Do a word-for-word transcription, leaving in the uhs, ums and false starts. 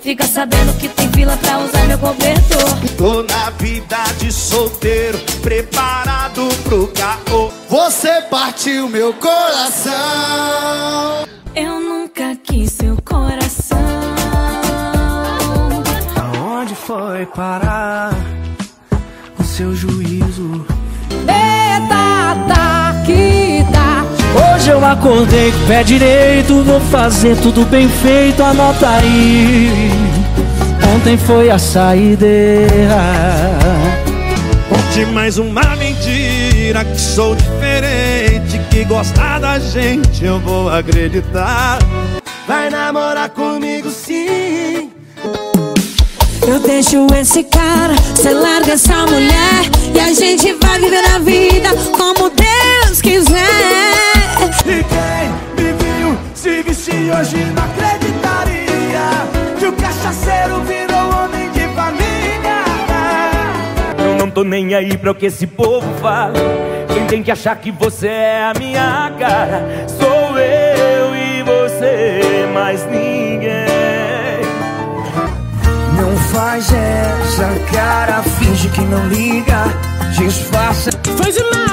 fica sabendo que tem fila pra usar meu cobertor. Tô na vida de solteiro, preparado pro caô. Você partiu meu coração. Eu nunca quis seu coração. Aonde foi parar o seu juízo? Eita, tá que tá. Hoje eu acordei com o pé direito, vou fazer tudo bem feito, anota aí. Ontem foi a saideira. Conte mais uma mentira, que sou diferente, que gostar da gente eu vou acreditar. Vai namorar comigo sim. Eu deixo esse cara, cê larga essa mulher, e a gente vai viver a vida como Deus quiser. E quem me viu se vestir hoje não acreditaria que o cachaceiro virou homem de família. Eu não tô nem aí pra o que esse povo fala. Quem tem que achar que você é a minha cara sou eu e você, mais ninguém. Não faz essa cara, finge que não liga, disfarça. Faz demais.